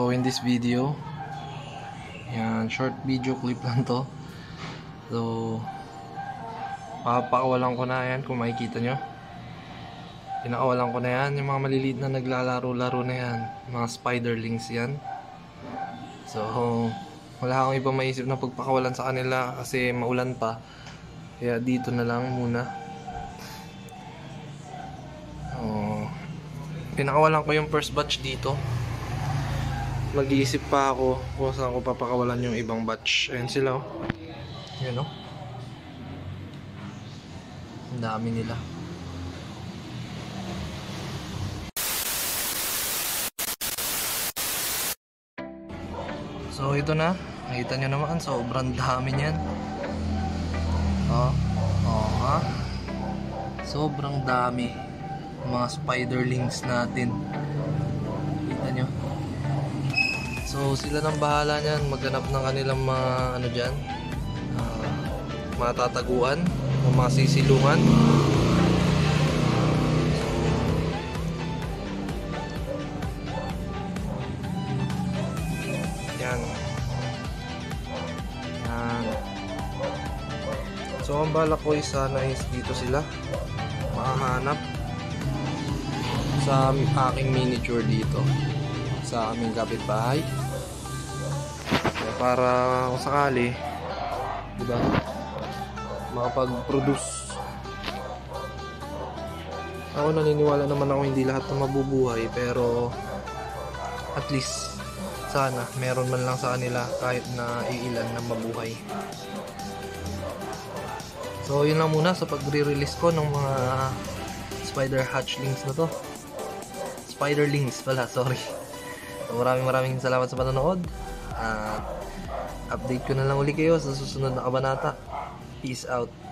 So in this video, yan, short video clip lang to. So papakawalan ko na yan, kung makikita nyo. Pinakawalan ko na yan, yung mga maliliit na naglalaro-laro na yan, mga spiderlings yan. So wala akong ibang maisip na pagpakawalan sa kanila kasi maulan pa. Kaya dito na lang muna. Pinakawalan ko yung first batch dito. Mag-iisip pa ako kung saan ko papakawalan yung ibang batch. Ayan sila, oh. Ayan, oh. Ang dami nila. So ito na, nakita nyo naman, sobrang dami niyan. Ha? Sobrang dami mga spiderlings natin. Kita nyo. So sila nang bahala niyan, maghanap ng kanilang mga ano dyan, matataguan o mga sisilungan. Yan. So ang balak ko sana is dito sila makahanap sa aking miniature dito sa aming kapitbahay. So, para kung sakali, diba, makapag-produce. Ako naniniwala naman ako hindi lahat na mabubuhay, pero at least sana meron man lang sa kanila kahit na iilan na mabuhay. So yun lang muna sa pagre-release ko ng mga spider hatchlings na to. Spiderlings pala, sorry. So, maraming salamat sa panonood. At update ko na lang uli kayo sa susunod na kabanata. Peace out.